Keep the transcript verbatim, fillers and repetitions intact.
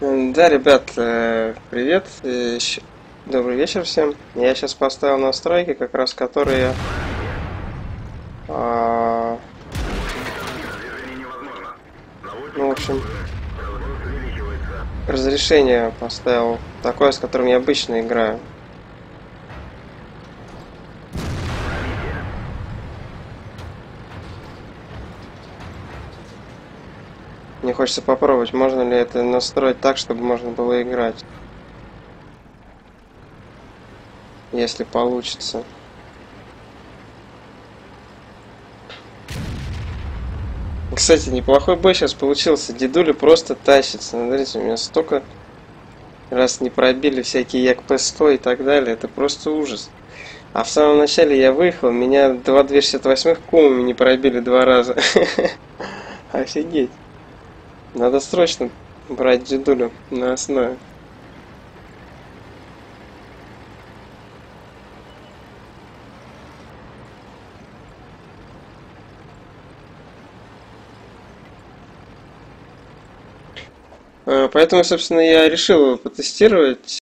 Да, ребят, э, привет, э, щ- добрый вечер всем. Я сейчас поставил настройки, как раз которые, а, ну, в общем, разрешение поставил такое, с которым я обычно играю. Мне хочется попробовать, можно ли это настроить так, чтобы можно было играть, если получится. Кстати, неплохой бой сейчас получился. Дедуля просто тащится. Смотрите, у меня столько раз не пробили всякие Як-Пэ сто и так далее. Это просто ужас. А в самом начале я выехал, меня два двести шестьдесят восемь кумами не пробили два раза. Офигеть. Надо срочно брать дедулю на основе. Э, Поэтому, собственно, я решил его потестировать.